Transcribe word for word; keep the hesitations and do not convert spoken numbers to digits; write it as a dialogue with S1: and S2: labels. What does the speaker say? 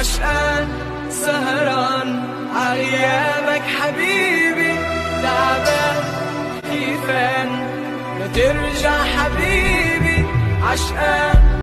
S1: عشقان سهران عغيابك حبيبي، تعبان كيفان ما ترجع حبيبي، عشقان